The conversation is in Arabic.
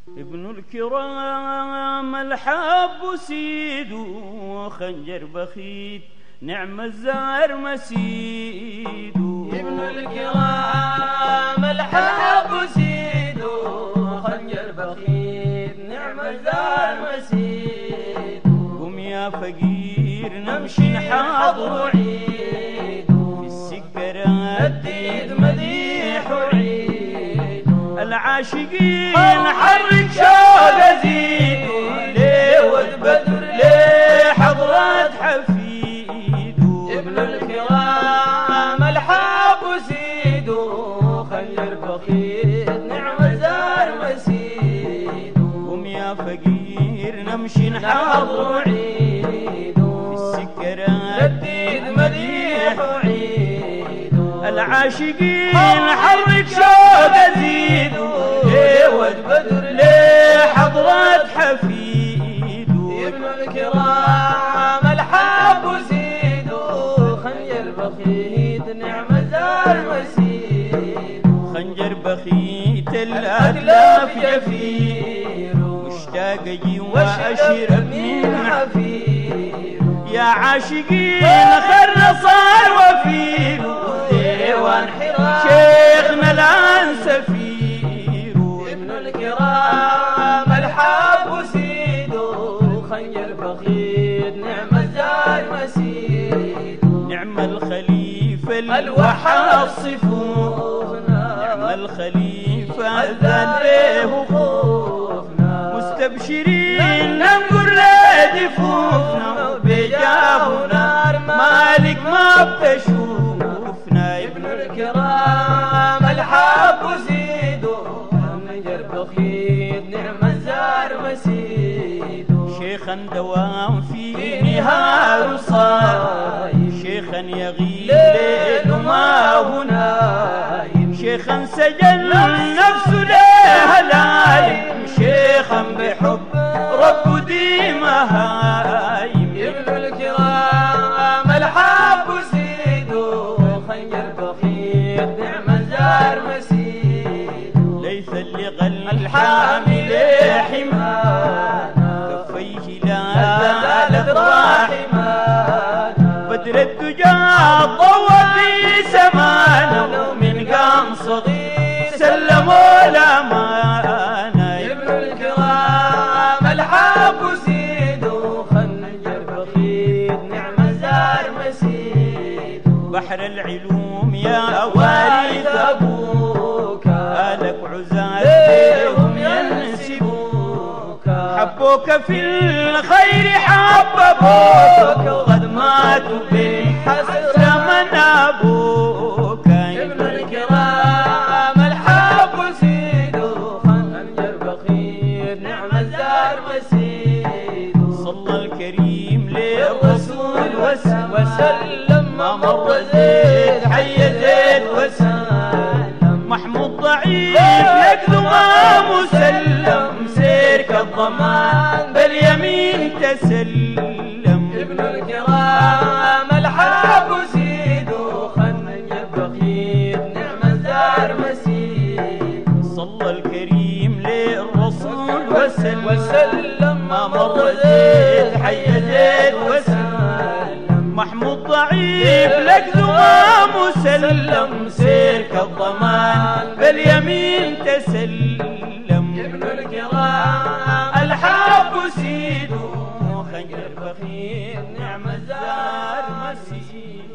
ابن الكرام الحب سيد وخنجر بخيت نعم الزار مسيد. ابن الكرام الحب سيد وخنجر بخيت نعم الزار مسيد. قم يا فقير نمشي نحاضر عيد في السكرات الديد مديح وعيد. العاشقين حرك شوق زيد ليه بدر ليه حضرات حفيد. ابن الكرام الحب سيد وخنجر بخيت نعم الزار مسيد. قم يا فقير نمشي نحاضر عيد في السكرات الديد مديح وعيد. العاشقين حرك شوق زيد ليه بدر ليه حضرات حفيد. ابن الكرام الحب سيد وخنجر بخيت نعم الزار مسيد. خنجر بخيت الأتلاف يفير مشتاق جوا أشرب من حفير. يا عاشقين خر صار وفير ديوان شيخنا الآن سفير. ابن الكرام الحب سيد وخنجر بخيت نعم الزار مسيد. نعم الخليفة الوحى الصفوفنا نعم الخليفة ذا به خوفنا. مستبشرين ننقر لدفوفنا بجابنا مالك ما بتشوفنا. ابن الكرام الحب سيد وخنجر بخيت نعم الزار مسيد. شيخا دوام في نهار صايم شيخا يغيب ليل ما هو نايم. شيخا سجل نفسه ليه لايم شيخا بحب رب ديما هايم. ابن الكرام الحب سيد وخنجر بخيت نعم الزار مسيد. ليس اللي غل الحامل حمانا كفيه لا زالت راحمانا. بدر الدجى ضوى في سمانا من قام صغير سلموا الأمانة. ابن الكرام الحب سيد وخنجر بخيت نعم الزار مسيد. بحر العلوم يا وارث أبوك آلك عزاز ليهم ينسبوك. حبوك في الخير حببوك وقد ماتوا بالحسرة من أبوك. ابن الكرام الحب سيد وخنجر بخيت نعم الزار مسيد. صلى الكريم للرسول وسلم ما مر زيد حي زيد وسلم. محمود ضعيف لك ذما مسلم سيرك الضمان باليمين تسلم. ابن الكرام الحب سيد وخنجر بخيت نعم الزار مسيد. صلى الكريم للرسول وسلم ما مر زيد حي زيد وسلم. محمود ضعيف لك ذما مسلم سيرك الضمان باليمين تسلم. ابن الكرام الحب سيد وخنجر بخيت نعم الزار مسيد.